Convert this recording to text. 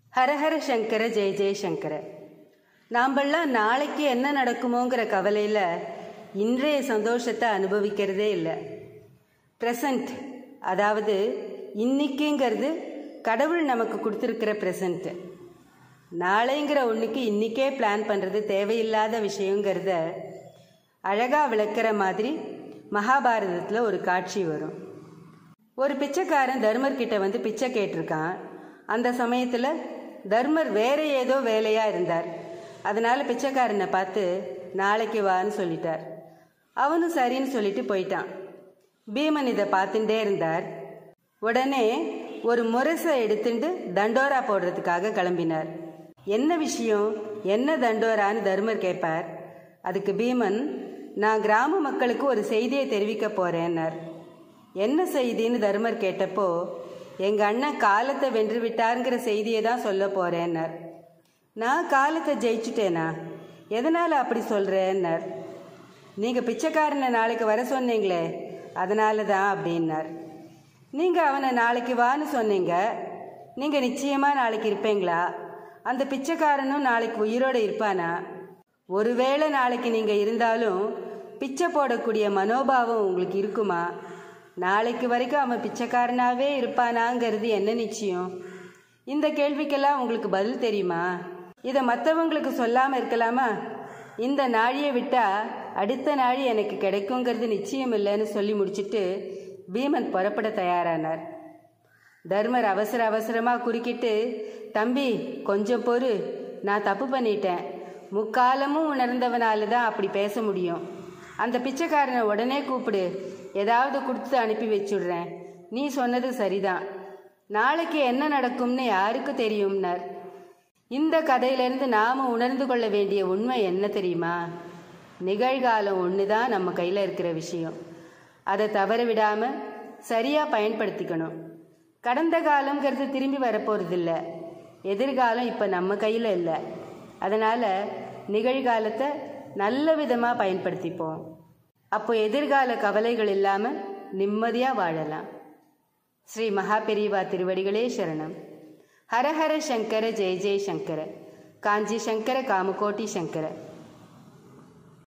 ஹரஹர சங்கர ஜெய ஜெயசங்கர. நாம்பெல்லாம் நாளைக்கு என்ன நடக்குமோங்கிற கவலையில் இன்றைய சந்தோஷத்தை அனுபவிக்கிறதே இல்லை. ப்ரெசண்ட், அதாவது இன்னைக்குங்கிறது கடவுள் நமக்கு கொடுத்துருக்கிற ப்ரெசண்ட்டு. நாளைங்கிற ஒன்றுக்கு இன்றைக்கே பிளான் பண்ணுறது தேவையில்லாத விஷயங்கிறத அழகாக விளக்கிற மாதிரி மகாபாரதத்தில் ஒரு காட்சி வரும். ஒரு பிச்சைக்காரன் தர்மர்கிட்ட வந்து பிச்சை கேட்டிருக்கான். அந்த சமயத்தில் தர்மர் வேற ஏதோ வேலையாக இருந்தார். அதனால் பிச்சைக்காரனை பார்த்து நாளைக்கு வான்னு சொல்லிட்டார். அவனும் சரின்னு சொல்லிட்டு போயிட்டான். பீமன் இதை பார்த்துட்டே இருந்தார். உடனே ஒரு முரசை எடுத்துட்டு தண்டோரா போடுறதுக்காக கிளம்பினார். என்ன விஷயம், என்ன தண்டோரான்னு தர்மர் கேட்பார். அதுக்கு பீமன், நான் கிராம மக்களுக்கு ஒரு செய்தியை தெரிவிக்க போறேன்னார். என்ன செய்தின்னு தர்மர் கேட்டப்போ, எங்கள் அண்ணன் காலத்தை வென்று விட்டாருங்கிற செய்தியை தான் சொல்ல போறேன்னார். நான் காலத்தை ஜெயிச்சுட்டேனா, எதனால் அப்படி சொல்கிறேன்னார். நீங்கள் பிச்சைக்காரனை நாளைக்கு வர சொன்னீங்களே, அதனால தான் அப்படின்னார். நீங்கள் அவனை நாளைக்கு வான்னு சொன்னீங்க, நீங்கள் நிச்சயமாக நாளைக்கு இருப்பீங்களா? அந்த பிச்சைக்காரனும் நாளைக்கு உயிரோடு இருப்பானா? ஒருவேளை நாளைக்கு நீங்கள் இருந்தாலும் பிச்சை போடக்கூடிய மனோபாவம் உங்களுக்கு இருக்குமா? நாளைக்கு வரைக்கும் அவன் பிச்சைக்காரனாகவே இருப்பானாங்கிறது என்ன நிச்சயம்? இந்த கேள்விக்கெல்லாம் உங்களுக்கு பதில் தெரியுமா? இதை மற்றவங்களுக்கு சொல்லாமல் இருக்கலாமா? இந்த நாழியை விட்டால் அடுத்த நாழி எனக்கு கிடைக்குங்கிறது நிச்சயம் இல்லைன்னு சொல்லி முடிச்சுட்டு பீமன் புறப்பட தயாரானார். தர்மர் அவசர அவசரமாக குறுக்கிட்டு, தம்பி கொஞ்சம் பொறு, நான் தப்பு பண்ணிட்டேன். முக்காலமும் உணர்ந்தவனால தான் அப்படி பேச முடியும். அந்த பிச்சைக்காரனை உடனே கூப்பிடு, ஏதாவது கொடுத்து அனுப்பி வச்சுடுறேன். நீ சொன்னது சரிதான். நாளைக்கு என்ன நடக்கும்னு யாருக்கு தெரியும்னார். இந்த கதையிலேருந்து நாம் உணர்ந்து கொள்ள வேண்டிய உண்மை என்ன தெரியுமா? நிகழ்காலம் ஒன்று தான் நம்ம கையில் இருக்கிற விஷயம். அதை தவற விடாமல் சரியாக பயன்படுத்திக்கணும். கடந்த காலங்கிறது திரும்பி வரப்போகிறதில்ல. எதிர்காலம் இப்போ நம்ம கையில் இல்லை. அதனால் நிகழ்காலத்தை நல்ல விதமாக பயன்படுத்திப்போம். அப்போ எதிர்கால கவலைகள் இல்லாமல் நிம்மதியாக வாழலாம். ஸ்ரீ மகாபெரிவா திருவடிகளே சரணம். ஹரஹர சங்கர ஜெய ஜெய சங்கர. காஞ்சி சங்கர காமகோட்டி சங்கர.